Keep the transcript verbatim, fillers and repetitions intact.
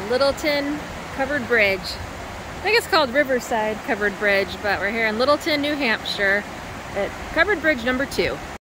Littleton Covered Bridge. I think it's called Riverside Covered Bridge, but we're here in Littleton, New Hampshire at Covered Bridge number two.